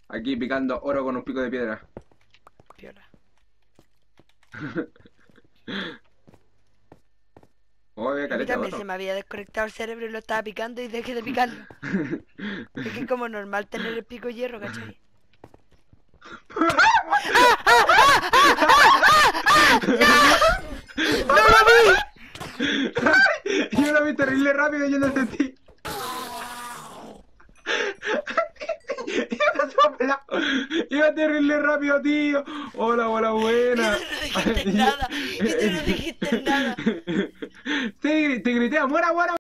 Aquí picando oro con un pico de piedra. Piola. Oye, A mí caleta de también se oro. me había desconectado el cerebro y lo estaba picando y dejé de picarlo. Es que es como normal tener el pico de hierro, ¿cachai? ¡No lo vi! Yo lo vi terrible rápido yendo hacia ti. Iba sopla. Iba terrible rápido, tío. Hola, hola, Y tú buena. no dijiste nada. Y tú no dijiste nada. Sí, te grité, muera, muera.